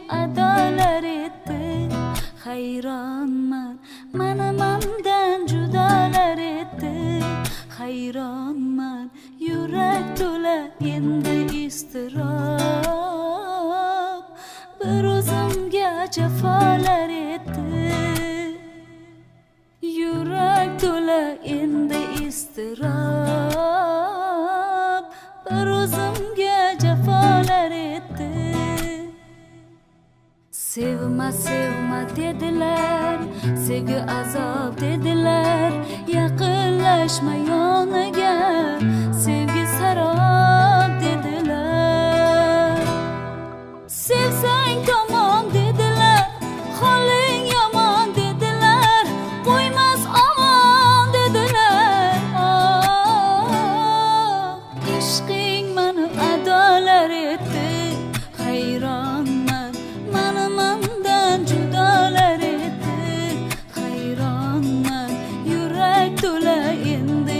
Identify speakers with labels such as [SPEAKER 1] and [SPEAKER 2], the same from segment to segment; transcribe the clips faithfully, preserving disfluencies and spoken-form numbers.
[SPEAKER 1] adolar etdi. Hayronman, mani mandan judolar etdi. Hayronman, yurak to'la endi iztirob, bir o'zimga jafolar etdi. Yurak to'la endi iztirob, bir o'zimga jafolar etdi. Sevma sevma dedilar, sevgi azob dedilar. Yaqinlashma yoniga, sevgi sarob dedilar. Sevsang tamom dedilar, holing yomon dedilar. Qo'ymas omon dedilar. Oh, ishqing mani adolar etdi. Hayronman, mani mandan judolar etdi. Hayronman, yurak to'la endi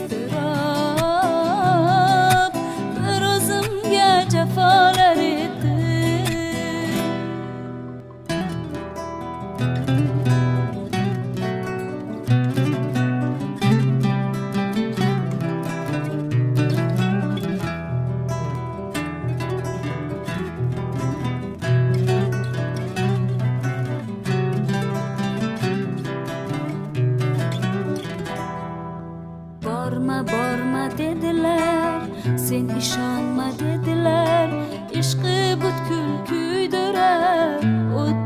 [SPEAKER 1] iztirob, bir o'zimga jafolar etdi. Borma borma dedilar, sen ishonma dedilar. Ishqi butkul kuydirar,